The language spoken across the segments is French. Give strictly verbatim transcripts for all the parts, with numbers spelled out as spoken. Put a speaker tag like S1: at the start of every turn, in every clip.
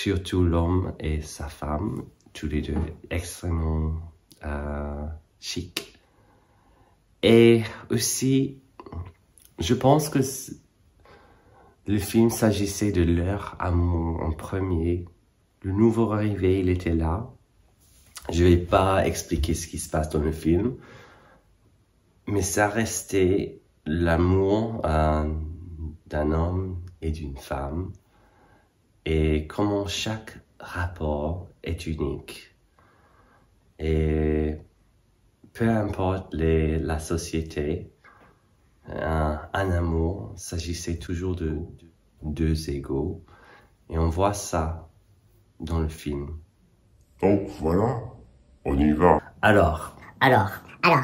S1: surtout l'homme et sa femme, tous les deux extrêmement euh, chic. Et aussi, je pense que le film s'agissait de leur amour en premier. Le nouveau arrivé, il était là. Je vais pas expliquer ce qui se passe dans le film, mais ça restait l'amour euh, d'un homme et d'une femme, et comment chaque rapport est unique. Et peu importe les, la société, un, un amour, s'agissait toujours de, de deux égaux, et on voit ça dans le film.
S2: Donc voilà, on y va.
S1: Alors,
S3: Alors, alors.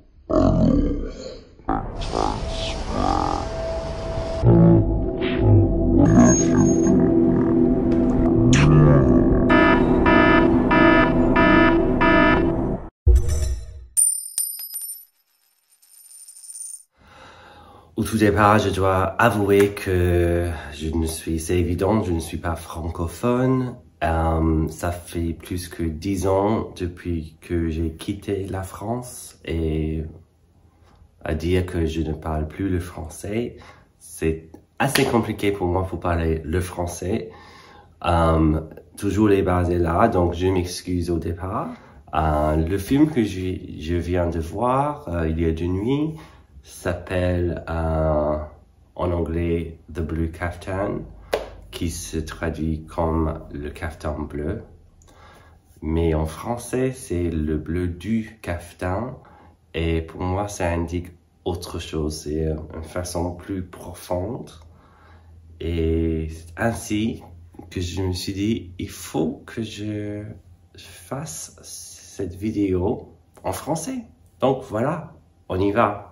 S1: au tout départ, je dois avouer que je ne suis, c'est évident, je ne suis pas francophone. Euh, ça fait plus que dix ans depuis que j'ai quitté la France, et à dire que je ne parle plus le français, c'est assez compliqué pour moi pour parler le français. Euh, toujours les bases est là, donc je m'excuse au départ. Euh, le film que je, je viens de voir euh, il y a deux nuits s'appelle euh, en anglais The Blue Kaftan, qui se traduit comme le caftan bleu. Mais en français, c'est le bleu du caftan. Et pour moi, ça indique autre chose. C'est une façon plus profonde. Et ainsi que je me suis dit, il faut que je fasse cette vidéo en français. Donc voilà, on y va.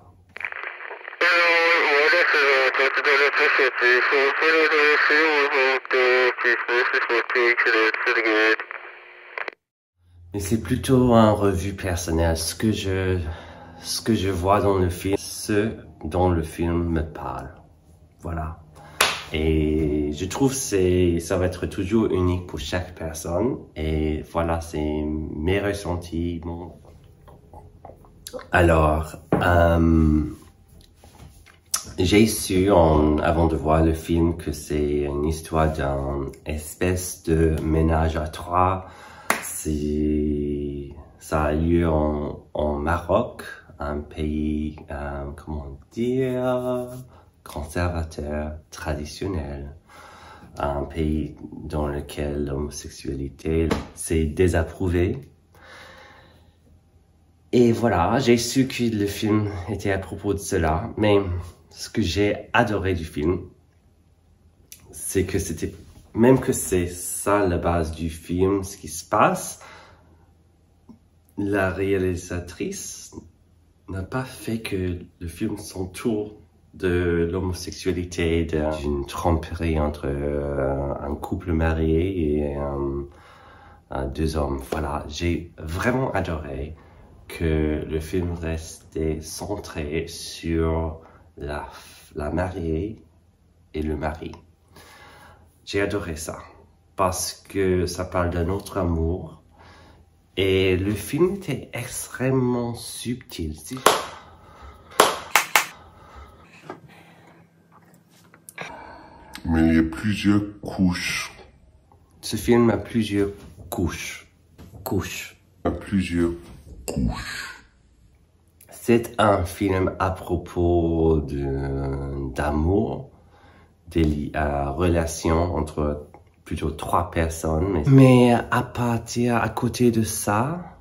S1: Mais c'est plutôt un revue personnelle. Ce que je, ce que je vois dans le film, ce dont le film me parle. Voilà. Et je trouve que ça va être toujours unique pour chaque personne. Et voilà, c'est mes ressentis. Bon. Alors, euh, j'ai su en, avant de voir le film que c'est une histoire d'un espèce de ménage à trois. Ça a lieu en, en Maroc, un pays, euh, comment dire, conservateur, traditionnel. Un pays dans lequel l'homosexualité c'est désapprouvé. Et voilà, j'ai su que le film était à propos de cela, mais ce que j'ai adoré du film, c'est que c'était, même que c'est ça la base du film, ce qui se passe, la réalisatrice n'a pas fait que le film s'entoure de l'homosexualité, d'une tromperie entre euh, un couple marié et euh, euh, deux hommes. Voilà, j'ai vraiment adoré que le film restait centré sur la, la mariée et le mari. J'ai adoré ça, parce que ça parle d'un autre amour, et le film était extrêmement subtil.
S2: Mais il y a plusieurs couches.
S1: Ce film a plusieurs couches. Couches.
S2: Il y a plusieurs couches.
S1: C'est un film à propos d'amour, des euh, relations entre plutôt trois personnes. Mais, mais à partir, à côté de ça,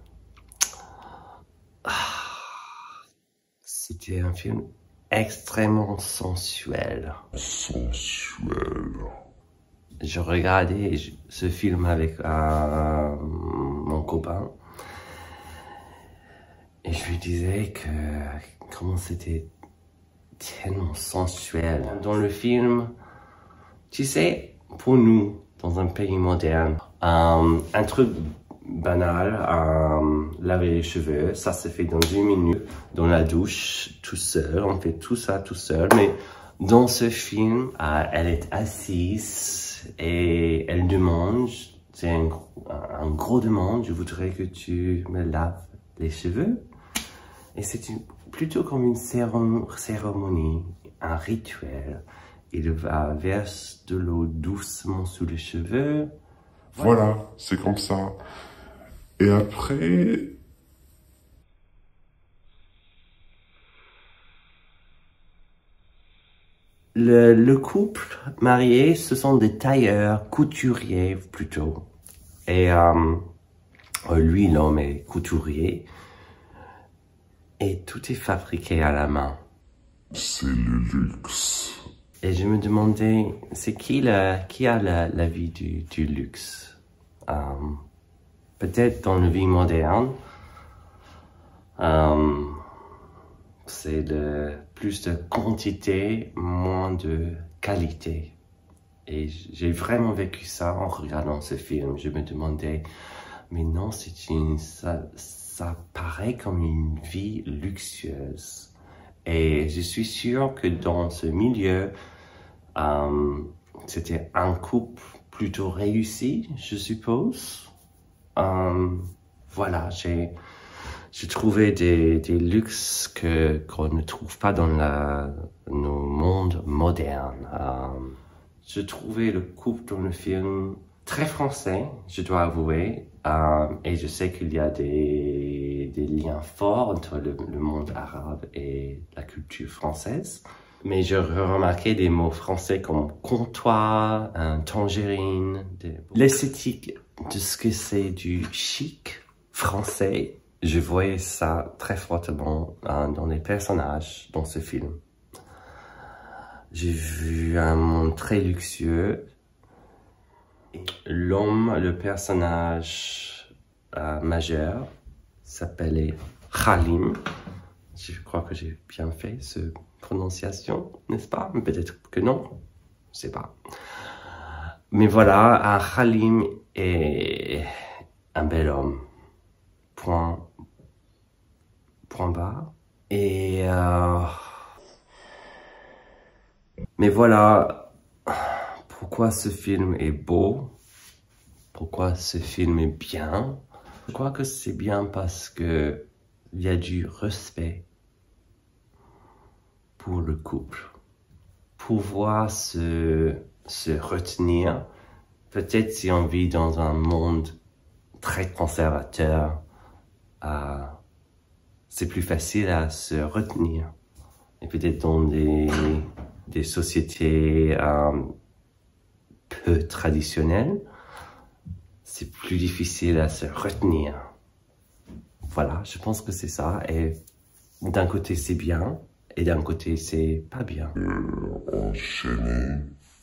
S1: c'était un film extrêmement sensuel.
S2: Sensuel.
S1: Je regardais ce film avec euh, mon copain. Et je lui disais que comment c'était tellement sensuel. Dans le film, tu sais, pour nous, dans un pays moderne, euh, un truc banal, euh, laver les cheveux, ça se fait dans une minute, dans la douche, tout seul, on fait tout ça tout seul. Mais Dans ce film, euh, elle est assise et elle demande, c'est un, un gros demande, je voudrais que tu me laves les cheveux. Et c'est plutôt comme une cérémonie, un rituel. Il va verser de l'eau doucement sous les cheveux.
S2: Voilà, voilà c'est comme ça. Et après...
S1: Le, le couple marié, ce sont des tailleurs, couturiers plutôt. Et euh, lui, l'homme est couturier. Et tout est fabriqué à la main.
S2: C'est le luxe.
S1: Et je me demandais, c'est qui, la, qui a la, la vie du, du luxe? euh, Peut-être dans la vie moderne, euh, c'est le plus de quantité, moins de qualité. Et j'ai vraiment vécu ça en regardant ce film. Je me demandais, mais non, c'est une, ça, ça paraît comme une vie luxueuse. Et je suis sûr que dans ce milieu, euh, c'était un couple plutôt réussi, je suppose. Euh, voilà, j'ai j'ai trouvé des, des luxes que qu'on ne trouve pas dans la, nos mondes modernes. Euh, je trouvais le couple dans le film très français, je dois avouer, euh, et je sais qu'il y a des, des liens forts entre le, le monde arabe et la culture française. Mais je remarquais des mots français comme comptoir, un tangerine, des... l'esthétique de ce que c'est du chic français. Je voyais ça très fortement euh, dans les personnages dans ce film. J'ai vu un monde très luxueux. L'homme, le personnage euh, majeur, s'appelait Khalim. Je crois que j'ai bien fait cette prononciation, n'est-ce pas? Peut-être que non, je sais pas. Mais voilà, un Khalim est un bel homme. Point, point bas. Et euh... mais voilà, pourquoi ce film est beau, pourquoi ce film est bien. Je crois que c'est bien parce que il y a du respect pour le couple. Pouvoir se, se retenir, peut-être si on vit dans un monde très conservateur, euh, c'est plus facile à se retenir. Et peut-être dans des, des sociétés euh, peu traditionnelles, c'est plus difficile à se retenir. Voilà, je pense que c'est ça. Et d'un côté, c'est bien. Et d'un côté, c'est pas bien.
S2: Euh, enchaîner.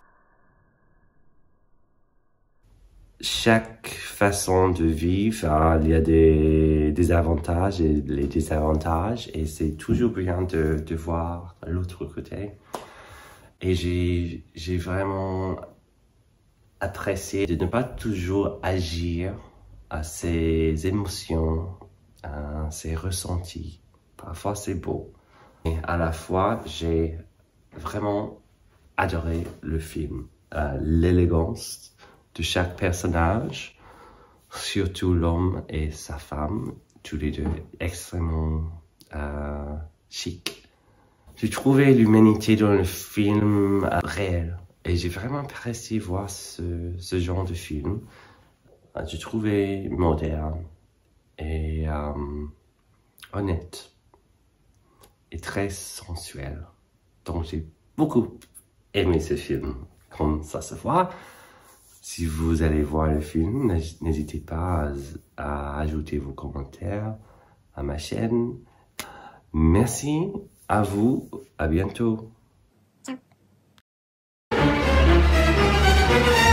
S1: Chaque façon de vivre, hein, il y a des, des avantages et des désavantages. Et c'est toujours bien de, de voir l'autre côté. Et j'ai, j'ai vraiment apprécié de ne pas toujours agir à ses émotions, à ses ressentis. Parfois, c'est beau. Et à la fois, j'ai vraiment adoré le film. Euh, l'élégance de chaque personnage, surtout l'homme et sa femme, tous les deux extrêmement euh, chic. J'ai trouvé l'humanité dans le film euh, réel. Et j'ai vraiment apprécié voir ce, ce genre de film. Euh, j'ai trouvé moderne et euh, honnête. Et très sensuel. Donc j'ai beaucoup aimé ce film, comme ça se voit. Si vous allez voir le film, n'hésitez pas à, à ajouter vos commentaires à ma chaîne. Merci à vous, à bientôt.
S3: Ciao.